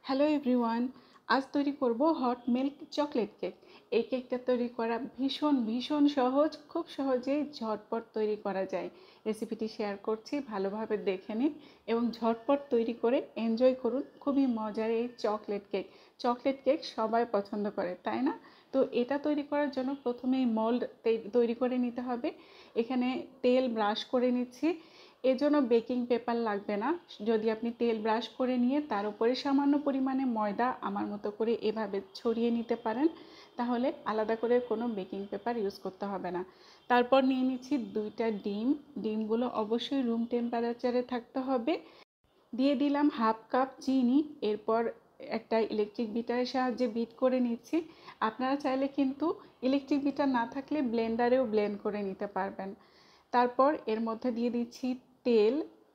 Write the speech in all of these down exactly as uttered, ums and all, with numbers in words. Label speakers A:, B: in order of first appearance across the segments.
A: Hello everyone, আজ তৈরি করব হট মিল্ক চকলেট কেক। এই কেকটা তৈরি করা ভীষণ ভীষণ সহজ, খুব সহজেই ঝটপট তৈরি করা যায়। রেসিপিটি শেয়ার করছি, ভালোভাবে দেখে নিন এবং ঝটপট তৈরি করে এনজয় করুন। খুবই মজার এই চকলেট কেক। চকলেট কেক সবাই পছন্দ করে, তাই না? তো এটা তৈরি করার জন্য প্রথমেই মোল্ড তৈরি করে নিতে হবে। এখানে তেল ব্রাশ করে নিচ্ছি। এজন্য বেকিং পেপার লাগবে না। যদি আপনি তেল ব্রাশ করে নিয়ে তার উপরে সামান্য পরিমাণে ময়দা আমার মতো করে এভাবে ছড়িয়ে নিতে পারেন, তাহলে আলাদা করে কোনো বেকিং পেপার ইউজ করতে হবে না। তারপর নিয়ে নিচ্ছি দুইটা ডিম। ডিমগুলো অবশ্যই রুম টেম্পারেচারে থাকতে হবে। দিয়ে দিলাম হাফ কাপ চিনি। এরপর একটা ইলেকট্রিক বিটারের সাহায্যে বিট করে নিচ্ছি। আপনারা চাইলে কিন্তু ইলেকট্রিক বিটার না থাকলে ব্লেন্ডারেও ব্লেন্ড করে নিতে পারবেন। তারপর এর মধ্যে দিয়ে দিচ্ছি তেল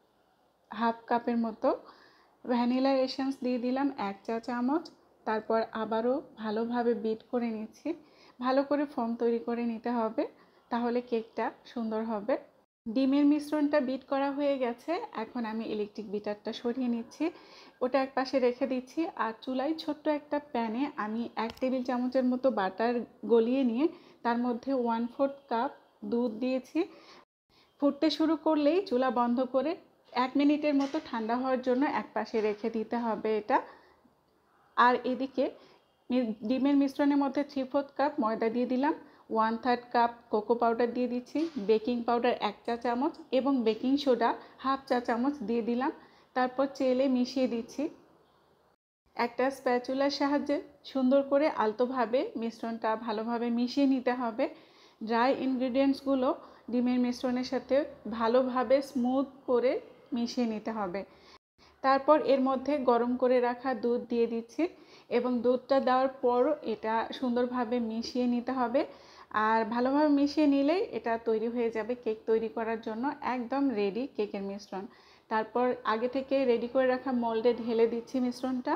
A: হাফ কাপের মতো। ভ্যানিলা এসেন্স দিয়ে দিলাম এক চা চামচ। তারপর আবারও ভালোভাবে বিট করে নিচ্ছি। ভালো করে ফোম তৈরি করে নিতে হবে, তাহলে কেকটা সুন্দর হবে। ডিমের মিশ্রণটা বিট করা হয়ে গেছে। এখন আমি ইলেকট্রিক বিটারটা সরিয়ে নিচ্ছি, ওটা এক পাশে রেখে দিচ্ছি। আর চুলায় ছোট্ট একটা প্যানে আমি এক টেবিল চামচের মতো বাটার গলিয়ে নিয়ে তার মধ্যে ওয়ান ফোর্থ কাপ দুধ দিয়েছি। ফুটতে শুরু করলেই চুলা বন্ধ করে এক মিনিটের মতো ঠান্ডা হওয়ার জন্য এক পাশে রেখে দিতে হবে এটা। আর এদিকে ডিমের মিশ্রণের মধ্যে থ্রি ফোর্থ কাপ ময়দা দিয়ে দিলাম, one third cup cocoa powder দিয়ে দিচ্ছি, বেকিং পাউডার এক চা চামচ এবং বেকিং সোডা হাফ চা চামচ দিয়ে দিলাম। তারপর চেলে মিশিয়ে দিচ্ছি। একটা স্প্যাচুলার সাহায্যে সুন্দর করে আলতোভাবে মিশ্রণটা ভালোভাবে মিশিয়ে নিতে হবে। ড্রাই ইনগ্রিডিয়েন্টসগুলো ডিমের মিশ্রণের সাথে ভালোভাবে স্মুথ করে মিশিয়ে নিতে হবে। তারপর এর মধ্যে গরম করে রাখা দুধ দিয়ে দিচ্ছি এবং দুধটা দেওয়ার পর এটা সুন্দরভাবে মিশিয়ে নিতে হবে। আর ভালোভাবে মিশিয়ে নিলেই এটা তৈরি হয়ে যাবে কেক তৈরি করার জন্য একদম রেডি কেকের মিশ্রণ। তারপর আগে থেকে রেডি করে রাখা মোল্ডে ঢেলে দিচ্ছি মিশ্রণটা।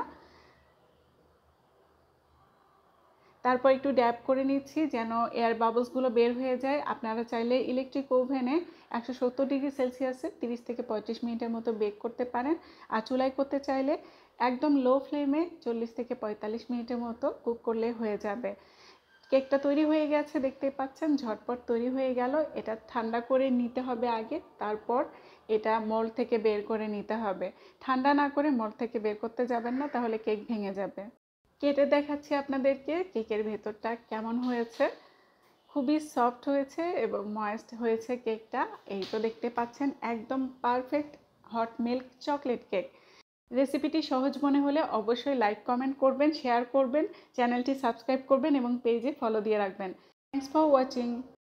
A: তারপর একটু ড্যাব করে নিচ্ছি যেন এয়ার বাবলসগুলো বের হয়ে যায়। আপনারা চাইলে ইলেকট্রিক ওভেনে একশো সত্তর ডিগ্রি সেলসিয়াসে তিরিশ থেকে পঁয়ত্রিশ মিনিটের মতো বেক করতে পারেন। আর চুলায় করতে চাইলে একদম লো ফ্লেমে চল্লিশ থেকে পঁয়তাল্লিশ মিনিটের মতো কুক করলে হয়ে যাবে। কেকটা তৈরি হয়ে গেছে, দেখতেই পাচ্ছেন ঝটপট তৈরি হয়ে গেল। এটা ঠান্ডা করে নিতে হবে আগে, তারপর এটা মোল্ড থেকে বের করে নিতে হবে। ঠান্ডা না করে মোল্ড থেকে বের করতে যাবেন না, তাহলে কেক ভেঙে যাবে। কেটে দেখাচ্ছি আপনাদেরকে কেকের ভেতরটা কেমন হয়েছে। খুবই সফট হয়েছে এবং ময়েস্ট হয়েছে কেকটা। এই তো দেখতে পাচ্ছেন একদম perfect hot milk chocolate cake. রেসিপিটি সহজ মনে হলে অবশ্যই লাইক কমেন্ট করবেন, শেয়ার করবেন, চ্যানেলটি সাবস্ক্রাইব করবেন এবং পেজে ফলো দিয়ে রাখবেন। Thanks for watching.